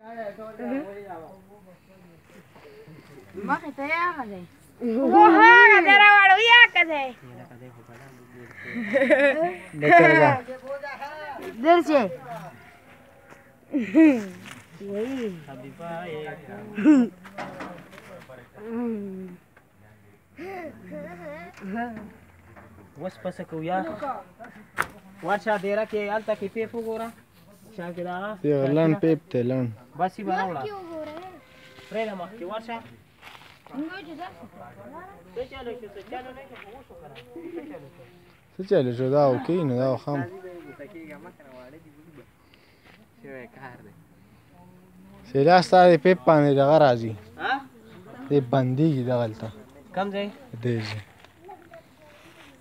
مخې ته یې هغه دی هغه دی راوړو یاکه دی درشي اوس پسه کوو یا ورشه دیره کې هلته کې پیپ وګوره شا کې دغه لنډ پیپ دی لنډ بس یې به راوړه پرېږده مخکې ورشه څه چلې شو دا اوکې نو دا خام سیلا ستا د پیپ باندې دغه راځي پیپ بندېږي دغلته کوم ځای دې ځای